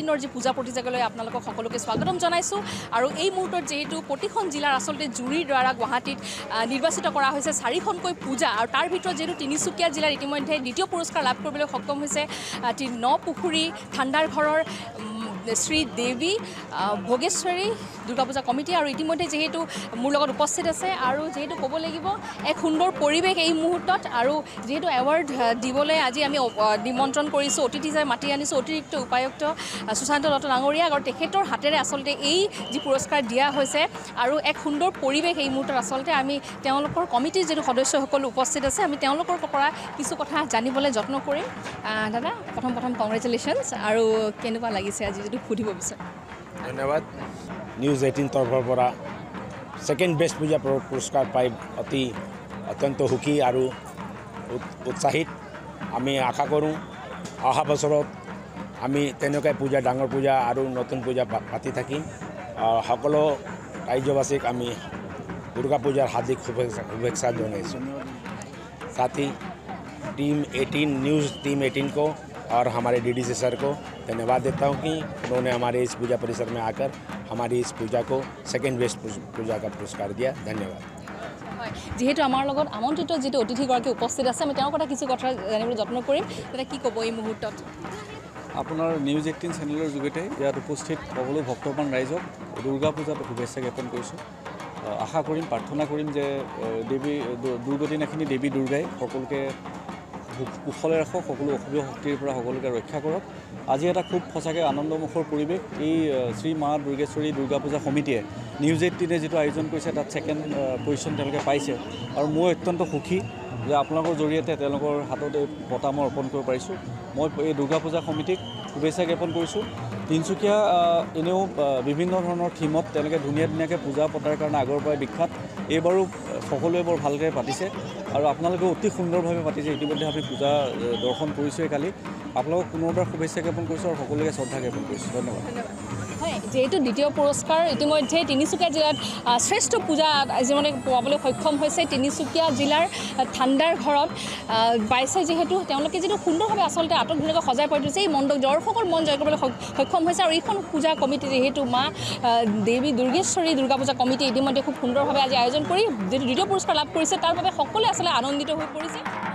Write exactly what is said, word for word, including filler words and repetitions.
দিনৰ যি পূজা প্ৰতিযোগিতালৈ আপোনালোকক সকলোকে স্বাগতম জনাইছোঁ আৰু এই মুহূৰ্তত যেহেতু প্ৰতিখন জিলাৰ আচলতে জুৰিৰ দ্বাৰা গুৱাহাটীত নিৰ্বাচিত কৰা হৈছে চাৰিখনকৈ পূজা আৰু তাৰ ভিতৰত যেহেতু তিনিচুকীয়া জিলাৰ ইতিমধ্যে দ্বিতীয় পুৰস্কাৰ লাভ কৰিবলৈ সক্ষম হৈছে ন পুখুৰী ঠাণ্ডাৰ ঘৰৰ শ্ৰী দেৱী ভোগেশ্বৰী দুৰ্গা পূজা কমিটি আৰু ইতিমধ্যে যেহেতু মোৰ লগত উপস্থিত আছে আৰু যেহেতু ক'ব লাগিব এক সুন্দৰ পৰিৱেশ এই মুহূৰ্তত আৰু যেহেতু এৱাৰ্ড দিবলৈ আজি আমি নিমন্ত্ৰণ কৰিছোঁ অতিথি হিচাপে মাতি আনিছোঁ অতিৰিক্ত উপায়ুক্ত সুশান্ত দত্ত ডাঙৰীয়াক আৰু তেখেতৰ হাতেৰে আচলতে এই যি পুৰস্কাৰ দিয়া হৈছে আৰু এক সুন্দৰ পৰিৱেশ এই মুহূৰ্তত আচলতে আমি তেওঁলোকৰ কমিটিৰ যিটো সদস্যসকল উপস্থিত আছে আমি তেওঁলোকৰ পৰা কিছু কথা জানিবলৈ যত্ন কৰিম দাদা প্ৰথম প্ৰথম কংগ্ৰেচুলেশ্যনছ আৰু কেনেকুৱা লাগিছে আজি যিটো সুধিব বিচাৰোঁ ধন্যবাদ নিউজ এইটিন তৰফৰ পৰা ছেকেণ্ড বেষ্ট পূজা পুৰস্কাৰ পাই অতি অত্যন্ত সুখী আৰু উৎসাহিত আমি আশা কৰোঁ অহা বছৰত আমি তেনেকুৱাই পূজা ডাঙৰ পূজা আৰু নতুন পূজা পাতি থাকিম সকলো ৰাজ্যবাসীক আমি দুৰ্গা পূজাৰ হাৰ্দিক শুভেচ্ছা শুভেচ্ছা জনাইছোঁ साथ ही team eighteen news team eighteen को और हमारे डीडीसी सर को धन्यवाद देता हूँ कि उन्होंने हमारे इस पूजा परिसर में आकर हमारी इस पूजा को सेकेंड बेस्ट पूजा का पुरस्कार दिया धन्यवाद যেহেতু আমাৰ লগত আমন্ত্ৰিত যিটো অতিথিগৰাকী উপস্থিত আছে আমি তেওঁৰ কথা কিছু কথা জানিবলৈ যত্ন কৰিম তেতিয়া কি ক'ব এই মুহূৰ্তত আপোনাৰ নিউজ এইটিন চেনেলৰ যোগেতে ইয়াত উপস্থিত সকলো ভক্তপ্ৰাণ ৰাইজক দুৰ্গা পূজাত শুভেচ্ছা জ্ঞাপন কৰিছোঁ আশা কৰিম প্ৰাৰ্থনা কৰিম যে দেৱী দুৰ্গতিনাখিনি দেৱী দুৰ্গাই সকলোকে কুশলে ৰাখক সকলো অশুভ শক্তিৰ পৰা সকলোকে ৰক্ষা কৰক আজি এটা খুব সঁচাকৈ আনন্দমুখৰ পৰিৱেশ এই শ্ৰী মা দুৰ্গেশ্বৰী দুৰ্গা পূজা সমিতিয়ে নিউজ এইটিনে যিটো আয়োজন কৰিছে তাত ছেকেণ্ড পজিশ্যন তেওঁলোকে পাইছে আৰু মই অত্যন্ত সুখী যে আপোনালোকৰ জৰিয়তে তেওঁলোকৰ হাতত এই বঁটা মই অৰ্পণ কৰিব পাৰিছোঁ মই এই দুৰ্গা পূজা সমিতিক শুভেচ্ছা জ্ঞাপন কৰিছোঁ তিনিচুকীয়া এনেও বিভিন্ন ধৰণৰ থিমত তেওঁলোকে ধুনীয়া ধুনীয়াকৈ পূজা পতাৰ কাৰণে আগৰ পৰাই বিখ্যাত এইবাৰো সকলোৱে বৰ ভালকৈ পাতিছে আৰু আপোনালোকে অতি সুন্দৰভাৱে পাতিছে ইতিমধ্যে আমি পূজা দৰ্শন কৰিছোঁৱেই কালি আপোনালোকক পুনৰবাৰ শুভেচ্ছা জ্ঞাপন কৰিছোঁ আৰু সকলোকে শ্ৰদ্ধা জ্ঞাপন কৰিছোঁ ধন্যবাদ হয় যেহেতু দ্বিতীয় পুৰস্কাৰ ইতিমধ্যে তিনিচুকীয়া জিলাত শ্ৰেষ্ঠ পূজা যিমানে পোৱাবলৈ সক্ষম হৈছে তিনিচুকীয়া জিলাৰ ঠাণ্ডাৰ ঘৰত পাইছে যিহেতু তেওঁলোকে যিটো সুন্দৰভাৱে আচলতে আটক ধুনীয়াকৈ সজাই পৰি দিছে এই মণ্ডপ দৰ্শকৰ মন জয় কৰিবলৈ সক্ষম হৈছে আৰু এইখন পূজা কমিটি যিহেতু মা দেৱী দুৰ্গেশ্বৰী দুৰ্গা পূজা কমিটি ইতিমধ্যে খুব সুন্দৰভাৱে আজি আয়োজন কৰি যিটো দ্বিতীয় পুৰস্কাৰ লাভ কৰিছে তাৰ বাবে সকলোৱে আচলতে আনন্দিত হৈ পৰিছে